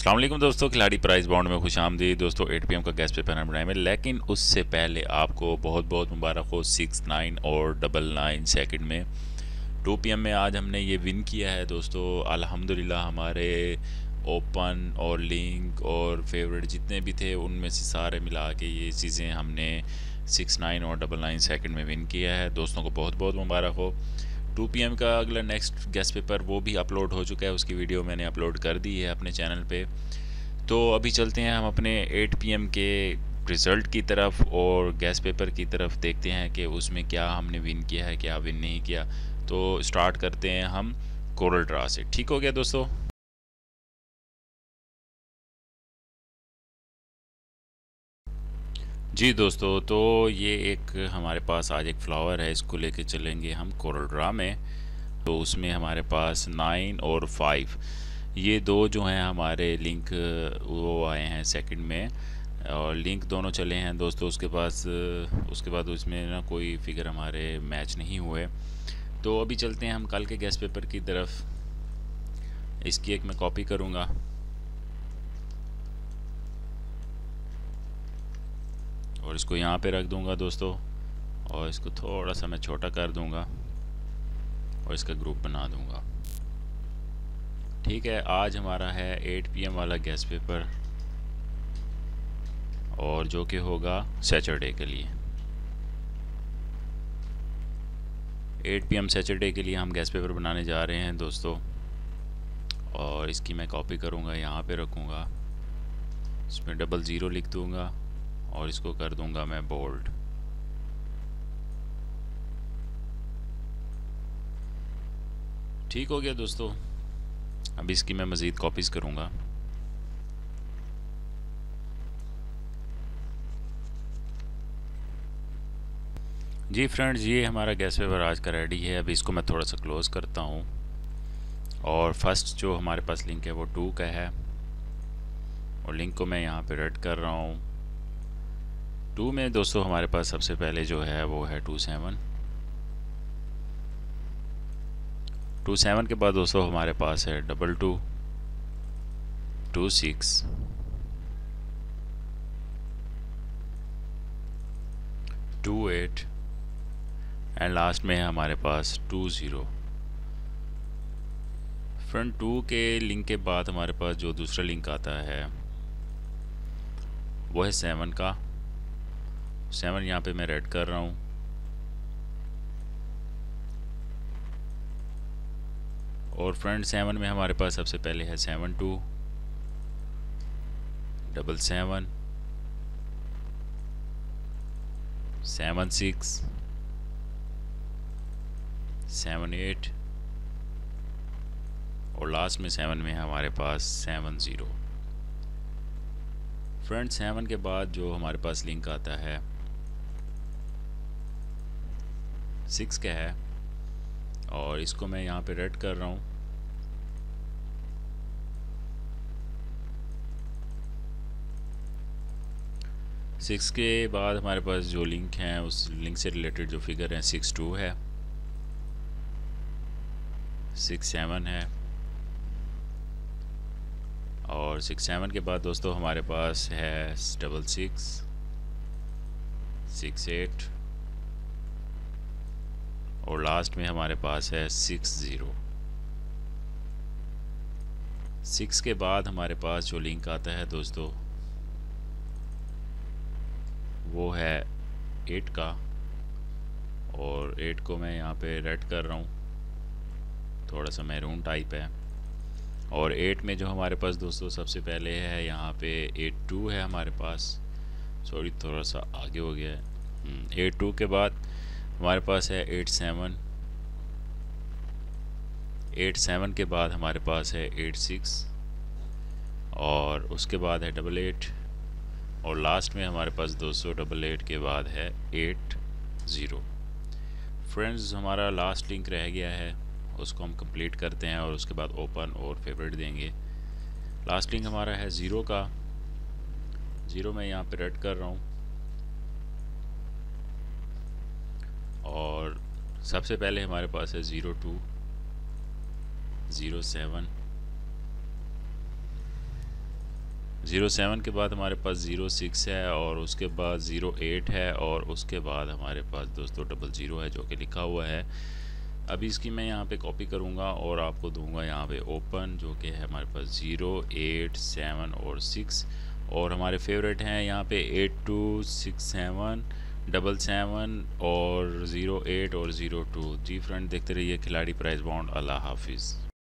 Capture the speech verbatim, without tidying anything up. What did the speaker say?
अस्सलाम वालेकुम दोस्तों, खिलाड़ी प्राइस बाउंड में खुश आमदीद। दोस्तों एट पी एम का गेस्ट पेपर हम बनाए में, लेकिन उससे पहले आपको बहुत बहुत मुबारक हो। सिक्स नाइन और डबल नाइन सेकेंड में टू पी एम में आज हमने ये विन किया है दोस्तों। अल्हम्दुलिल्लाह हमारे ओपन और लिंक और फेवरेट जितने भी थे उनमें से सारे मिला के ये चीज़ें हमने सिक्स नाइन और डबल नाइन सेकेंड में विन किया है। दोस्तों को बहुत बहुत मुबारक हो। टू पी एम का अगला नेक्स्ट गेस्ट पेपर वो भी अपलोड हो चुका है, उसकी वीडियो मैंने अपलोड कर दी है अपने चैनल पे। तो अभी चलते हैं हम अपने एट पी एम के रिज़ल्ट की तरफ और गेस्ट पेपर की तरफ, देखते हैं कि उसमें क्या हमने विन किया है, क्या विन नहीं किया। तो स्टार्ट करते हैं हम कोरल ड्रा से। ठीक हो गया दोस्तों। जी दोस्तों, तो ये एक हमारे पास आज एक फ्लावर है, इसको लेके चलेंगे हम कोरल ड्रा में। तो उसमें हमारे पास नाइन और फाइव ये दो जो हैं हमारे लिंक वो आए हैं सेकंड में, और लिंक दोनों चले हैं दोस्तों। उसके पास उसके बाद उसमें ना कोई फिगर हमारे मैच नहीं हुए। तो अभी चलते हैं हम कल के गेस्ट पेपर की तरफ। इसकी एक मैं कॉपी करूँगा और इसको यहाँ पे रख दूँगा दोस्तों, और इसको थोड़ा सा मैं छोटा कर दूँगा और इसका ग्रुप बना दूँगा। ठीक है, आज हमारा है एट पी एम वाला गेस्ट पेपर, और जो कि होगा सैटरडे के लिए। एट पी एम सैटरडे के लिए हम गेस्ट पेपर बनाने जा रहे हैं दोस्तों। और इसकी मैं कॉपी करूँगा, यहाँ पे रखूँगा, इसमें डबल ज़ीरो लिख दूँगा और इसको कर दूँगा मैं बोल्ड। ठीक हो गया दोस्तों। अब इसकी मैं मज़ीद कॉपीज़ करूँगा। जी फ्रेंड्स, ये हमारा गेस्ट पेपर आज का रेडी है। अभी इसको मैं थोड़ा सा क्लोज़ करता हूँ, और फर्स्ट जो हमारे पास लिंक है वो टू का है, और लिंक को मैं यहाँ पे रेड कर रहा हूँ। टू में दोस्तों हमारे पास सबसे पहले जो है वो है टू सेवन। टू सेवन के बाद दोस्तों हमारे पास है double two, two six, two eight, and last में है हमारे पास टू ज़ीरो। फ्रंट टू के लिंक के बाद हमारे पास जो दूसरा लिंक आता है वो है सेवन का। सेवन यहाँ पे मैं रेड कर रहा हूँ, और फ्रंट सेवन में हमारे पास सबसे पहले है seven two, double seven, seven six, seven eight, और लास्ट में सेवन में हमारे पास सेवन ज़ीरो। फ्रंट सेवन के बाद जो हमारे पास लिंक आता है सिक्स का है, और इसको मैं यहाँ पे रेड कर रहा हूँ। सिक्स के बाद हमारे पास जो लिंक हैं उस लिंक से रिलेटेड जो फिगर हैं सिक्स टू है, सिक्स सेवन है, और सिक्स सेवन के बाद दोस्तों हमारे पास है डबल सिक्स, सिक्स एट, और लास्ट में हमारे पास है सिक्स ज़ीरो। सिक्स के बाद हमारे पास जो लिंक आता है दोस्तों वो है एट का, और एट को मैं यहाँ पे रेड कर रहा हूँ, थोड़ा सा मैरून टाइप है। और एट में जो हमारे पास दोस्तों सबसे पहले है यहाँ पे एट टू है हमारे पास, सॉरी थोड़ा सा आगे हो गया है। एट टू के बाद हमारे पास है एट सेवन, एट सेवन के बाद हमारे पास है एट सिक्स, और उसके बाद है डबल एट, और लास्ट में हमारे पास दोस्तों डबल एट के बाद है एट ज़ीरो। फ्रेंड्स, हमारा लास्ट लिंक रह गया है, उसको हम कंप्लीट करते हैं और उसके बाद ओपन और फेवरेट देंगे। लास्ट लिंक हमारा है ज़ीरो का। ज़ीरो मैं यहाँ पे रेड कर रहा हूँ, और सबसे पहले हमारे पास है zero two, zero seven, zero seven के बाद हमारे पास ज़ीरो सिक्स है और उसके बाद ज़ीरो एट है और उसके बाद हमारे पास दोस्तों डबल ज़ीरो है जो कि लिखा हुआ है। अभी इसकी मैं यहाँ पे कॉपी करूँगा और आपको दूंगा यहाँ पे ओपन, जो कि है हमारे पास ज़ीरो एट सेवन और सिक्स, और हमारे फेवरेट हैं यहाँ पे eight two six seven double seven और ज़ीरो एट और ज़ीरो टू। जी फ्रेंड, देखते रहिए खिलाड़ी प्राइस बॉन्ड। अल्लाह हाफिज़।